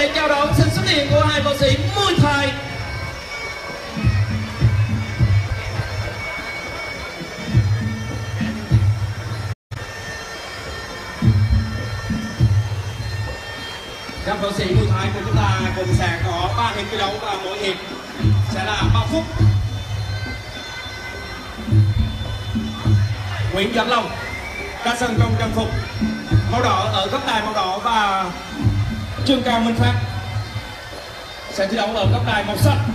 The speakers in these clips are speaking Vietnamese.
lệ chào đón sự xuất hiện của hai võ sĩ Muay Thai. Các võ sĩ Muay Thai của chúng ta cùng sẽ có 3 hiệp thi đấu và mỗi hiệp sẽ là 3 phút. Nguyễn Doãn Long ra sân trong trang phục màu đỏ ở góc đài màu đỏ và Trương Cao Minh Phát sẽ thi đấu ở góc đài màu xanh.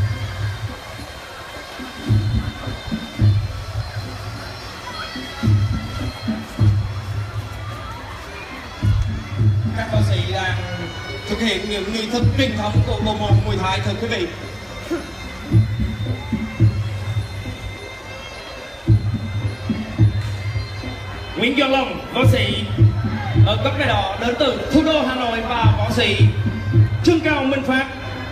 Các võ sĩ đang thực hiện những nghi thức truyền thống của bộ môn Muay Thai, thưa quý vị. Nguyễn Doãn Long, võ sĩ ở góc đài đỏ đến từ thủ đô Hà Nội, và võ sĩ Trương Cao Minh Phát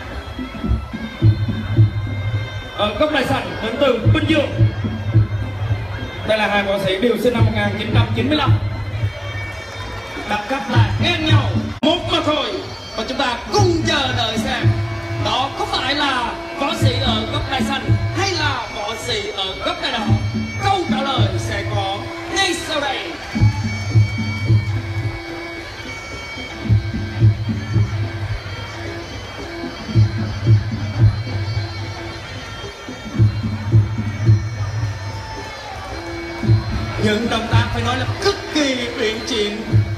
ở góc đài xanh đến từ Bình Dương. Đây là hai võ sĩ đều sinh năm 1995. Đẳng cấp là ngang nhau một mà thôi, và chúng ta cùng chờ đợi xem đó có phải là võ sĩ ở góc đài xanh hay là võ sĩ ở góc đài đỏ. Câu trả lời sẽ có ngay sau đây. Những động tác phải nói là cực kỳ uyển chuyển.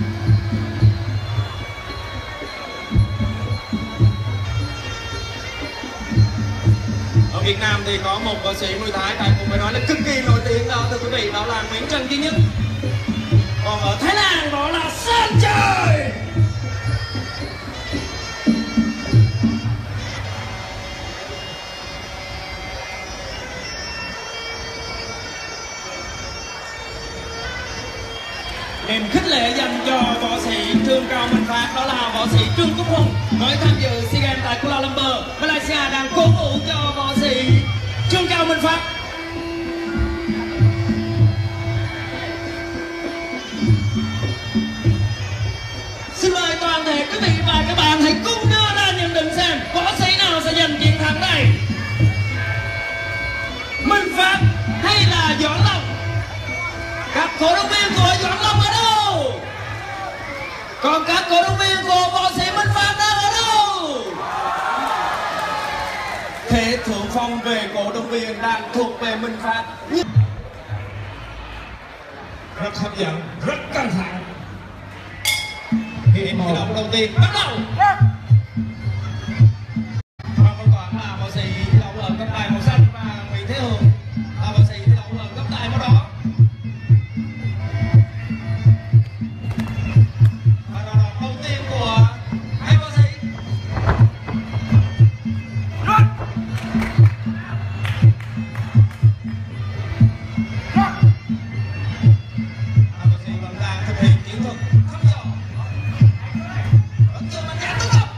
Ở Việt Nam thì có một võ sĩ Muay Thai tại cũng phải nói là cực kỳ nổi tiếng đó, thưa quý vị, đó là Nguyễn Trần Duy Nhất. Còn ở Thái Lan đó là Sơn Trời. Niềm khích lệ dành cho võ sĩ Trương Cao Minh Phát đó là võ sĩ Trương Quốc Hùng mới tham dự SEA Games tại Kuala Lumpur, Malaysia, đang cổ vũ cho võ sĩ Trương Cao Minh Phát. Xin mời toàn thể quý vị và các bạn hãy cùng đưa ra nhận định xem võ sĩ nào sẽ giành chiến thắng này, Minh Phát hay là Doãn Long. Các cổ động viên của Doãn Long ở đâu? Còn các cổ động viên của võ sĩ Minh Phát đang ở đâu? Thế thượng phong về cổ động viên đang thuộc về Minh Phát. Rất hấp dẫn, rất căng thẳng. Hiệp thi đấu đầu tiên bắt đầu. Và vẫn còn là võ sĩ thi đấu ở cấp đài màu xanh và Nguyễn Thế Hường là võ sĩ thi đấu ở cấp đài màu đỏ. Vẫn chưa mạnh dạn tấn công.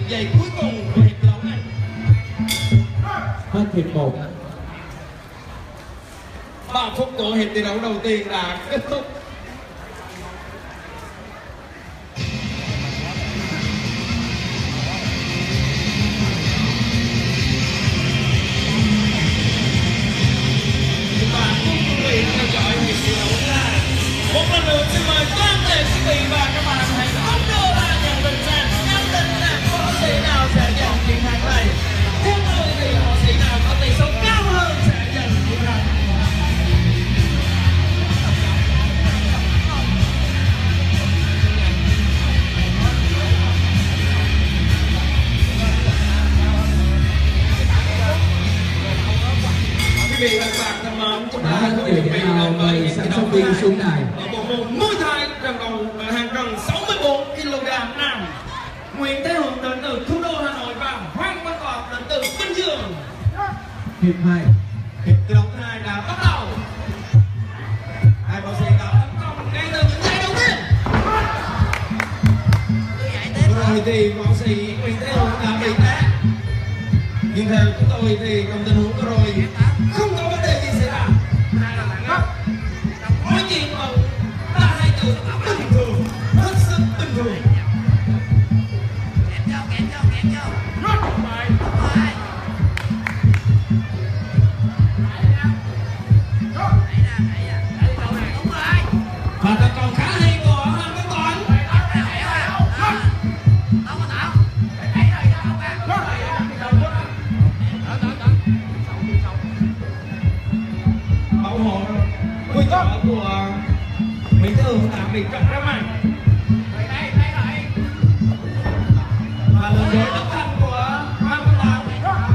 giây cuối cùng của hiệp đấu này. Hết hiệp 1. 3 phút của hiệp thi đấu đầu tiên đã kết thúc. Và quý vị theo dõi hiệp thi đấu thứ hai. Một lần nữa xin mời toàn thể quý vị và các bạn hãy ấn đưa ra nhận định xem nhận định là võ sĩ nào sẽ giành chiến thắng này. Theo tôi thì võ sĩ nào có tỷ số cao hơn sẽ giành chiến thắng. Quý vị và các bạn thân mến, chúng ta chuẩn bị đến với sẵn sàng đi xuống đài. ở bộ môn môi thái trận đấu hàng gần 64 kg nam. Nguyễn Thế Hùng đến từ thủ đô Hà Nội và Hoàng Văn Cọp đến từ Bình Dương. Hiệp 2. Hiệp thi đấu thứ hai đã bắt đầu. Hai võ sĩ đã tấn công ngay từ những giây đầu tiên. Rồi thì võ sĩ Nguyễn Thế Hùng đã bị té. Nhưng theo chúng tôi thì trong tình huống vừa rồi không có vấn đề gì xảy ra. Mọi chuyện là hai từ bình thường, hết sức bình thường. Và tấn công khá hay của Hoàng Văn Toán. Bảo hộ quy trò của Mỹ Thư đã bị cắt ra màn. Và lần đối độc thân của Hoàng Văn Toán.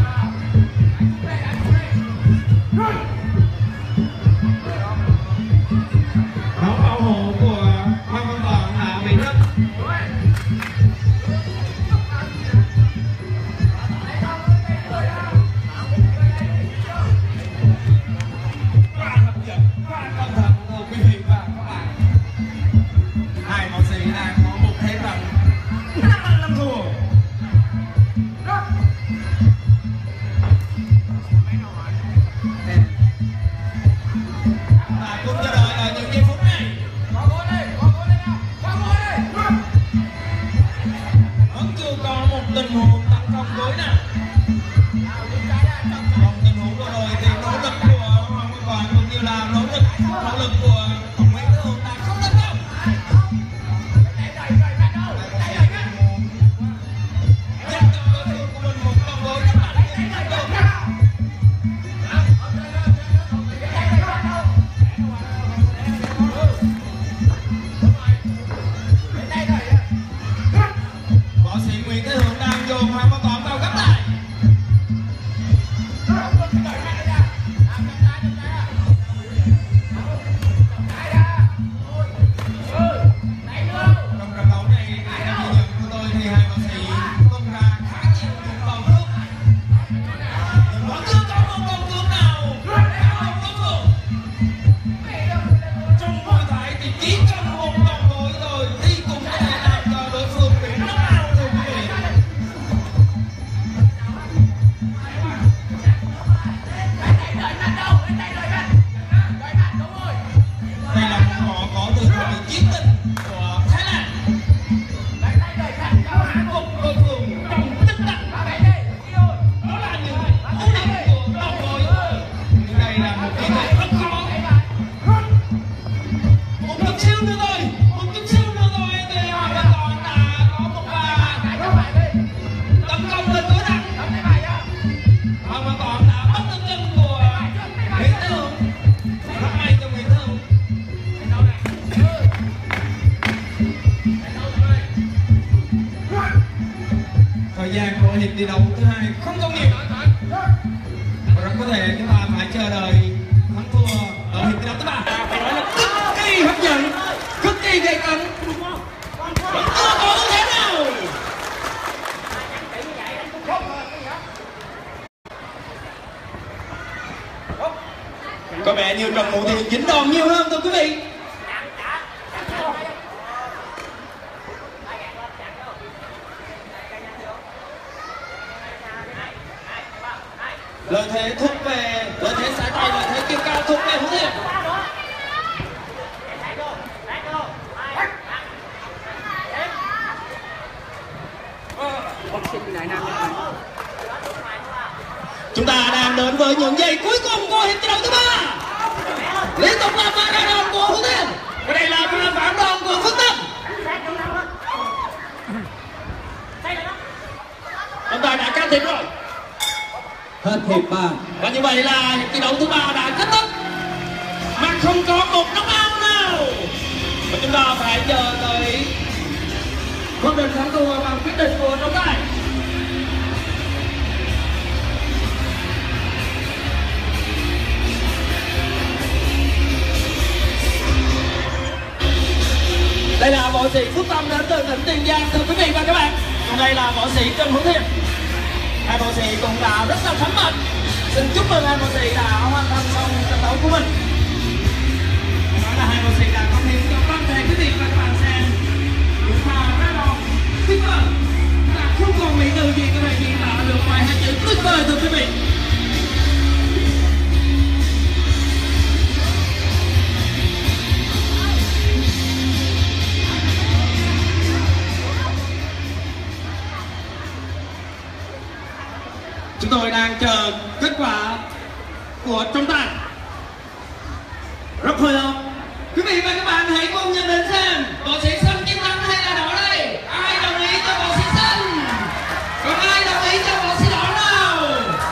Bóng bảo hộ của Hoàng Văn Toán đã bị đứt. Quá hấp dẫn, quá cẩn thận thưa quý vị và các bạn. Hai võ sĩ đang có một thế trận 5 thua. Và cùng chờ đợi ở những giây phút này. Vẫn chưa có một tình huống tấn công cuối nào. Trong tình huống vừa rồi thì nỗ lực của Hoàng Văn Toán cũng như là nỗ lực của Nguyễn Thế Hùng đã không thành công. Nhận được đối thủ của mình một con gối rất là thành công. Võ sĩ Nguyễn Thế Hùng đang dồn Hoàng Văn Toán vào gấp lại. Trong trận đấu này, theo ghi nhận của tôi thì hai võ sĩ tung ra khá nhiều những bóng rút. Nhưng vẫn chưa có một bóng rút nào cao hơn đối phương. Trong môi thái thì chỉ cần một bóng gối thôi thì cũng có thể làm cho đối phương bị knock out thưa quý vị. Đây là một họ có từ thời chiến binh của Thái Lan. Một đối phương trong tích tắc. Đó là những ưu điểm của đồng đội. Nhưng đây là một kỹ thuật rất khó. Một chút xíu nữa thôi thì Hoàng Văn Toán đã có một pha tấn công lên đối đẳng. Hoàng Văn Toán đã bắt được chân của Nguyễn Thế Hùng. Rất may cho Nguyễn Thế Hùng. Thời gian của hiệp thi đấu thứ hai không có nhiều. Và rất có thể chúng ta phải chờ đợi thắng thua ở hiệp thi đấu thứ ba. Phải nói là cực kỳ hấp dẫn, cực kỳ gay cấn. Vẫn chưa có ưu thế nào. Có vẻ như Trần Mụ thì dính đòn nhiều hơn thưa quý vị. Lợi thế thuộc về, lợi thế sải tay, lợi thế kim cao thuộc về Phú Thiện. Chúng ta đang đến với những giây cuối cùng của hiệp thi đấu thứ 3. Liên tục là pha đá đòn của Phú Thiện. Và đây là pha phản đòn của Phước Tâm. Chúng ta đã can thiệp rồi. Hết hiệp 3. Và như vậy là hiệp thi đấu thứ 3 đã kết thúc mà không có một knockout nào. Và chúng ta phải chờ tới quyết định thắng thua bằng quyết định của trọng tài. Đây là võ sĩ Phước Tâm đến từ tỉnh Tiền Giang, thưa quý vị và các bạn. Còn đây là võ sĩ Trần Hữu Thiện. Hai võ sĩ cũng đã rất là thấm mệt. Xin chúc mừng hai võ sĩ đã hoàn thành xong trận đấu của mình. Nói là hai võ sĩ đã cống hiến cho toàn thể quý vị và các bạn xem những pha đá đòn tuyệt vời. Ta không còn mỹ từ gì có thể diễn tả được ngoài hai chữ tuyệt vời, thưa quý vị. Chúng tôi đang chờ kết quả của trọng tài. Rất hồi hộp. Quý vị và các bạn hãy cùng nhận định xem võ sĩ xanh chiến thắng hay là đỏ đây. Ai đồng ý cho võ sĩ xanh? Còn ai đồng ý cho võ sĩ đỏ nào?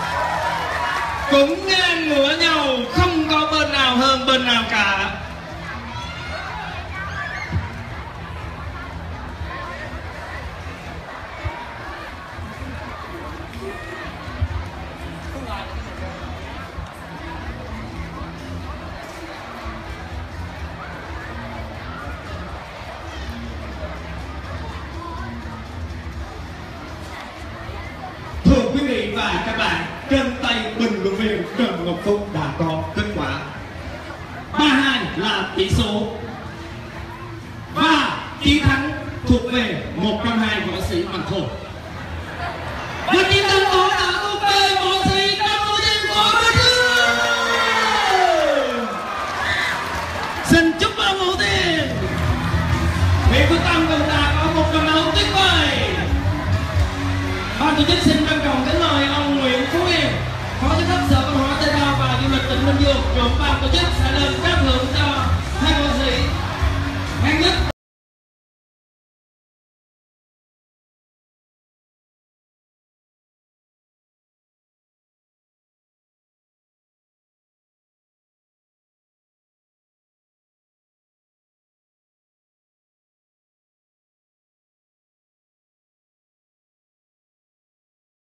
Cũng ngang ngửa nhau, không có bên nào hơn bên nào cả. Thưa quý vị và các bạn, trên tay bình luận viên Trần Ngọc Phúc đã có kết quả 3-2 là tỷ số và chiến thắng thuộc về một trong hai võ sĩ bằng thổ. Và chiến thắng đó đã thuộc về võ sĩ Trần Ngọc Phúc của Bình Dương. Xin chúc mừng Ngũ Tiền. Vì Phước Tâm cũng đã có một trận đấu tuyệt vời. Ban tổ chức xin trân trọng kính mời ông Nguyễn Phú Yên, Phó Giám đốc Sở Văn hóa Thể thao và Du lịch tỉnh Bình Dương, trưởng ban tổ chức sẽ lên